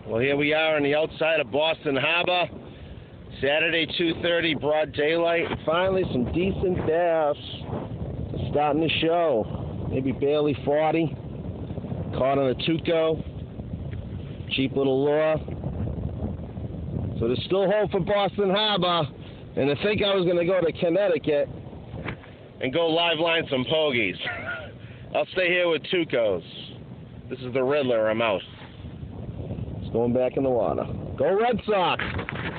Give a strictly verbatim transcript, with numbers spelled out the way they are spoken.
Well, here we are on the outside of Boston Harbor. Saturday, two thirty, broad daylight. Finally, some decent bass. Starting the show. Maybe barely forty. Caught on a Tuco. Cheap little lure. So there's still hope for Boston Harbor. And I think I was going to go to Connecticut and go live line some pogies. I'll stay here with Tucos. This is the Riddler. I'm out. It's going back in the water. Go Red Sox!